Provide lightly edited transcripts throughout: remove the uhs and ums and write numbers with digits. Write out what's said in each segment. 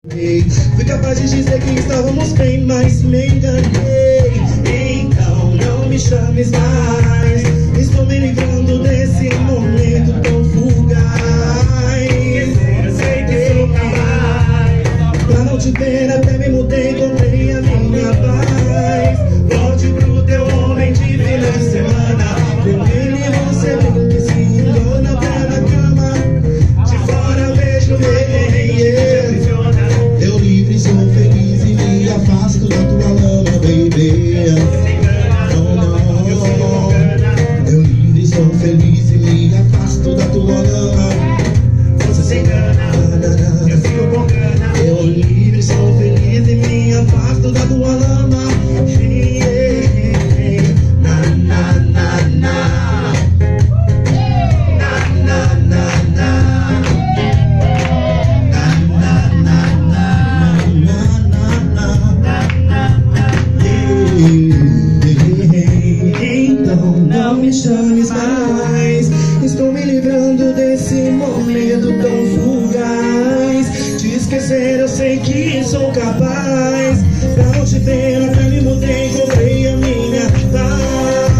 Fui capaz de dizer que estávamos bem, mas me enganei. Então não me chames mais. Estou me livrando desse momento tão fugaz. Eu sei que sou capaz. Pra não te ver até me mudei, comprei a minha paz. Volte pro teu homem de final de semana. Com ele você brinca e se engana até na cama. De fora vejo ele. Eu livre, sou feliz e me afasto da tua lama, baby. Não, não. Eu livre, sou feliz e me afasto da tua lama. Você se engana, eu fico com gana. Eu livre, sou feliz e me afasto da tua lama. Na, na, na, na. Na, na, na, na. Então não me chames mais. Estou me livrando desse momento tão fugaz. De esquecer eu sei que sou capaz. Pra não te ver até me mudei, comprei a minha paz.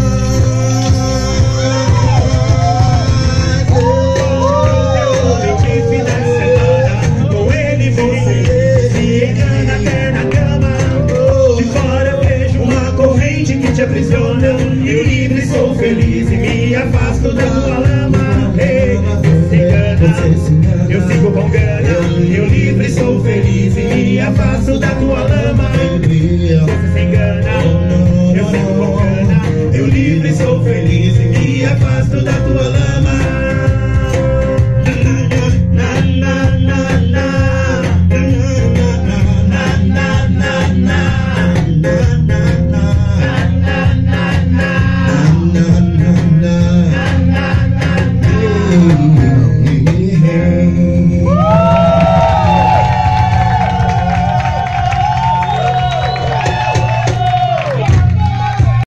Com ele você se engana até na cama. De fora eu vejo uma corrente que te aprisiona.